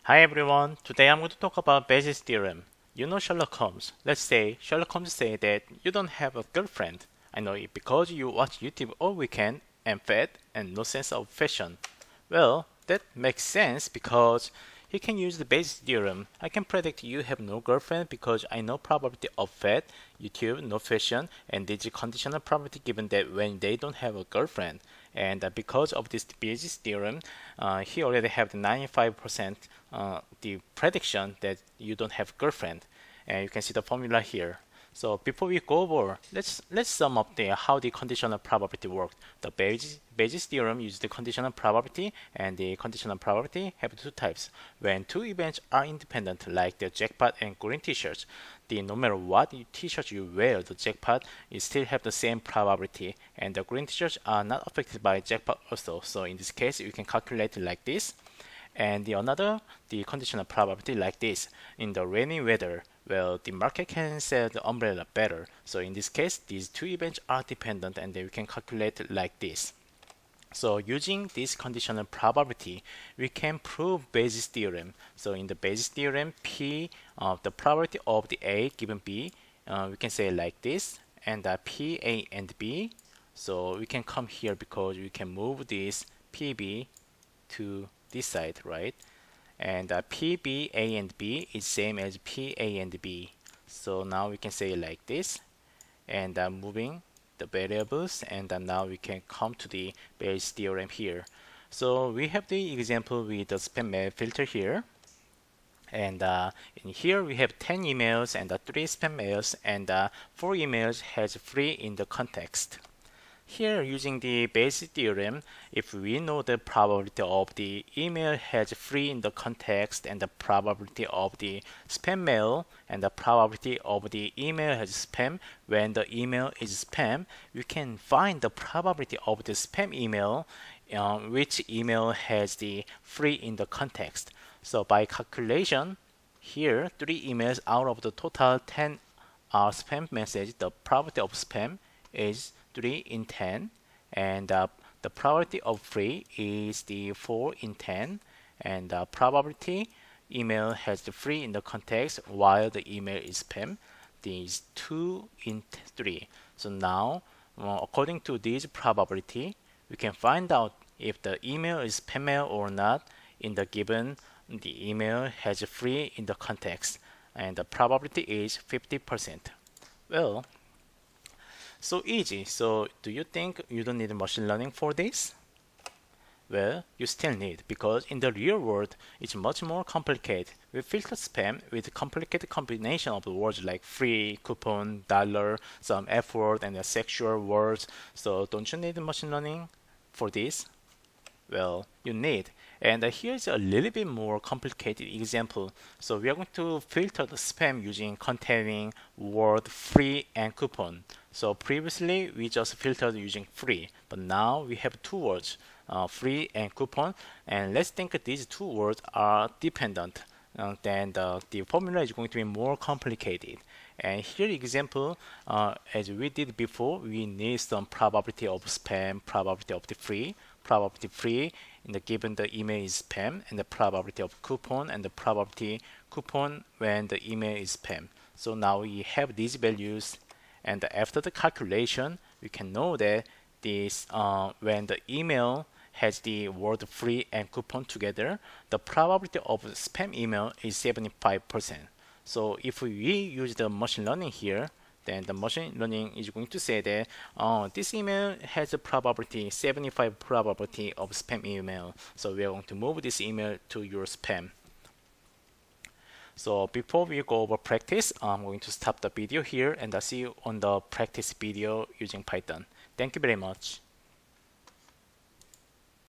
Hi everyone, today I'm going to talk about Bayes' theorem. You know Sherlock Holmes. Let's say Sherlock Holmes say that you don't have a girlfriend. I know it because you watch YouTube all weekend and fat and no sense of fashion. Well, that makes sense because he can use the Bayes theorem. I can predict you have no girlfriend because I know probability of fat, YouTube, no fashion, and this conditional probability given that when they don't have a girlfriend. And because of this Bayes theorem, he already have the 95% the prediction that you don't have girlfriend. And you can see the formula here. So before we go over, let's sum up how the conditional probability worked. The Bayes theorem uses the conditional probability, and the conditional probability have two types. When two events are independent, like the jackpot and green t-shirts, no matter what t-shirt you wear, the jackpot you still have the same probability, and the green t-shirts are not affected by jackpot also. So in this case, you can calculate it like this. And the conditional probability like this. In the rainy weather, well, the market can sell the umbrella better. So in this case, these two events are dependent, and we can calculate like this. So using this conditional probability, we can prove Bayes' theorem. So in the Bayes' theorem, P, the probability of the A given B, we can say like this, and P, A, and B. So we can come here because we can move this PB to this side, right? And PB, A, and B is same as P, A, and B. So now we can say like this, and moving the variables, and now we can come to the Bayes theorem here. So we have the example with the spam mail filter here, and in here we have 10 emails and 3 spam mails, and 4 emails has free in the context. Here, using the Bayes theorem, if we know the probability of the email has free in the context, and the probability of the spam mail, and the probability of the email has spam when the email is spam, we can find the probability of the spam email, which email has the free in the context. So by calculation, here 3 emails out of the total 10 are spam message. The probability of spam is 3 in 10, and the probability of free is the 4 in 10, and the probability email has the free in the context while the email is spam, is 2 in 3. So now, according to this probability, we can find out if the email is spam mail or not in the given the email has free in the context, and the probability is 50%. Well, so easy. So do you think you don't need machine learning for this? Well, you still need, because in the real world, it's much more complicated. We filter spam with a complicated combination of words like free, coupon, dollar, some F word, and sexual words. So don't you need machine learning for this? Well, you need. And here's a little bit more complicated example. So we are going to filter the spam using containing word free and coupon. So previously we just filtered using free, but now we have two words, free and coupon. And let's think these two words are dependent. Then the formula is going to be more complicated. And here example, as we did before, we need some probability of spam, probability of the free, probability free in the given the email is spam, and the probability of coupon, and the probability coupon when the email is spam. So now we have these values, and after the calculation, we can know that this when the email has the word free and coupon together, the probability of spam email is 75%. So if we use the machine learning here, then the machine learning is going to say that this email has a probability, 75 probability of spam email. So we are going to move this email to your spam. So before we go over practice, I'm going to stop the video here, and I'll see you on the practice video using Python. Thank you very much.